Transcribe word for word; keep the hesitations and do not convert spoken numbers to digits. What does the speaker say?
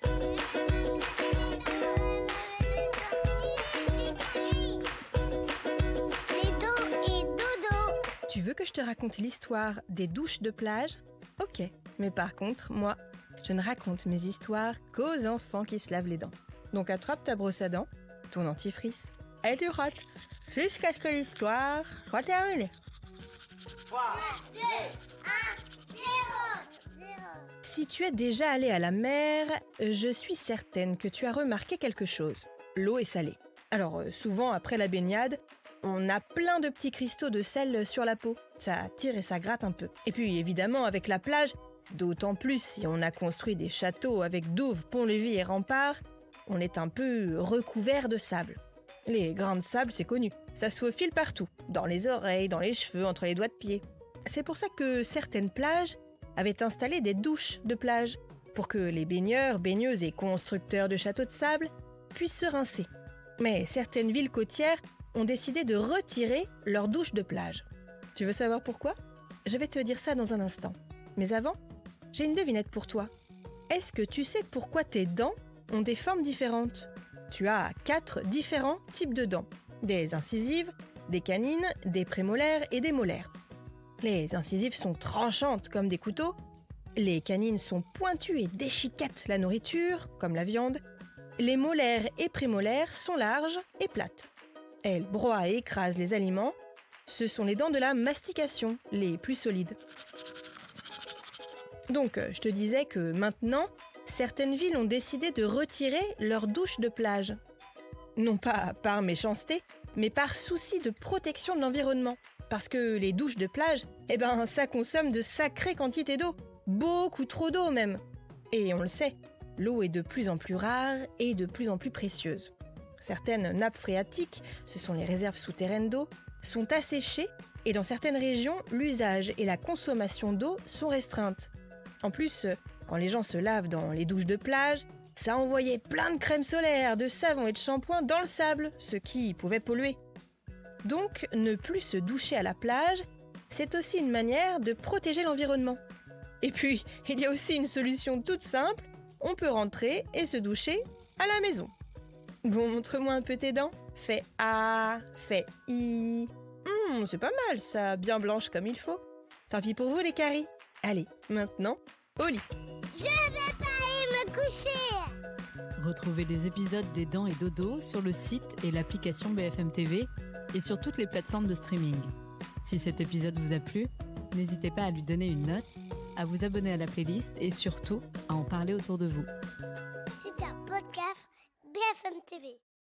et dodo. Tu veux que je te raconte l'histoire des douches de plage? Ok, mais par contre, moi, je ne raconte mes histoires qu'aux enfants qui se lavent les dents. Donc attrape ta brosse à dents, ton dentifrice, et tu rotes jusqu'à ce que l'histoire soit terminée. trois, deux, un, zéro. Si tu es déjà allé à la mer, je suis certaine que tu as remarqué quelque chose. L'eau est salée. Alors euh, souvent, après la baignade, on a plein de petits cristaux de sel sur la peau. Ça tire et ça gratte un peu. Et puis évidemment, avec la plage, d'autant plus si on a construit des châteaux avec douves, ponts-levis et remparts, on est un peu recouvert de sable. Les grains de sable, c'est connu. Ça se faufile partout, dans les oreilles, dans les cheveux, entre les doigts de pied. C'est pour ça que certaines plages avaient installé des douches de plage, pour que les baigneurs, baigneuses et constructeurs de châteaux de sable puissent se rincer. Mais certaines villes côtières ont décidé de retirer leurs douches de plage. Tu veux savoir pourquoi? Je vais te dire ça dans un instant. Mais avant, j'ai une devinette pour toi. Est-ce que tu sais pourquoi tes dents ont des formes différentes? Tu as quatre différents types de dents. Des incisives, des canines, des prémolaires et des molaires. Les incisives sont tranchantes comme des couteaux. Les canines sont pointues et déchiquettent la nourriture, comme la viande. Les molaires et prémolaires sont larges et plates. Elles broient et écrasent les aliments. Ce sont les dents de la mastication, les plus solides. Donc, je te disais que maintenant, certaines villes ont décidé de retirer leurs douches de plage. Non pas par méchanceté, mais par souci de protection de l'environnement. Parce que les douches de plage, eh ben, ça consomme de sacrées quantités d'eau. Beaucoup trop d'eau même. Et on le sait, l'eau est de plus en plus rare et de plus en plus précieuse. Certaines nappes phréatiques, ce sont les réserves souterraines d'eau, sont asséchées et dans certaines régions, l'usage et la consommation d'eau sont restreintes. En plus, quand les gens se lavent dans les douches de plage, ça envoyait plein de crème solaire, de savon et de shampoing dans le sable, ce qui pouvait polluer. Donc, ne plus se doucher à la plage, c'est aussi une manière de protéger l'environnement. Et puis, il y a aussi une solution toute simple, on peut rentrer et se doucher à la maison. Bon, montre-moi un peu tes dents. Fais A, fais I. Hum, c'est pas mal ça, bien blanche comme il faut. Tant pis pour vous les caries. Allez, maintenant, au lit. Je vais pas aller me coucher. Retrouvez les épisodes des Dents et Dodo sur le site et l'application B F M T V et sur toutes les plateformes de streaming. Si cet épisode vous a plu, n'hésitez pas à lui donner une note, à vous abonner à la playlist et surtout à en parler autour de vous. C'est un podcast B F M T V.